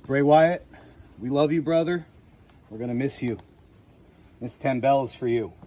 Bray Wyatt, we love you, brother. We're going to miss you. This 10 bells for you.